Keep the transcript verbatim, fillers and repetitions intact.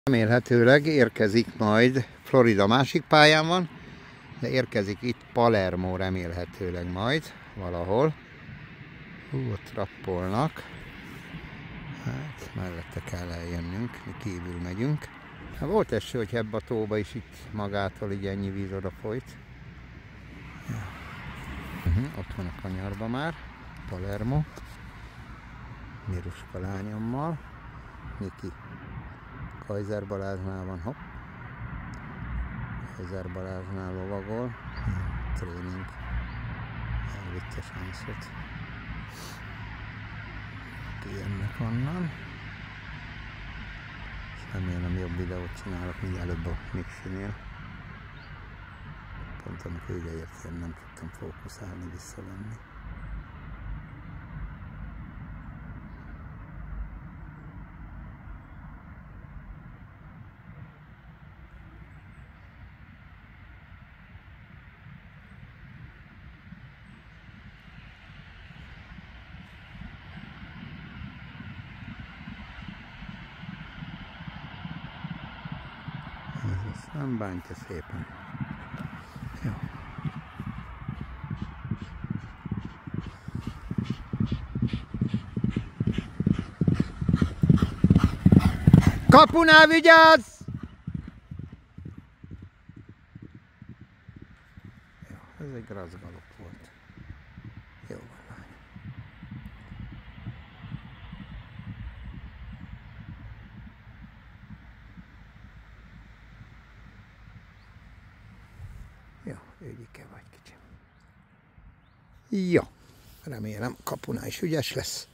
Remélhetőleg érkezik majd, Florida másik pályán van, de érkezik itt Palermo remélhetőleg majd valahol. Hú, ott rappolnak. Hát mellette kell eljönnünk, mi kívül megyünk. Hát volt eső, hogy ebbe a tóba is itt magától így ennyi víz oda folyt. Ja. Uh-huh, ott van a kanyarba már, Palermo. Miruska lányommal. Niki Kaiser Baláznál van, hopp. Kaiser Baláznál lovagol. Tréning. Elvitte sanszot. Kijönnek onnan. Remélem jobb videót csinálok, mint előbb a Mixinél. Pont annak vége értem, nem tudtam fókuszálni, visszavenni. Ez nem bántja szépen. Jó. Kapunál vigyázz! Jó, ez egy grazgalop volt. Jó van, lány. Jó, ügyike vagy kicsim. Jó, remélem kapunál is ügyes lesz.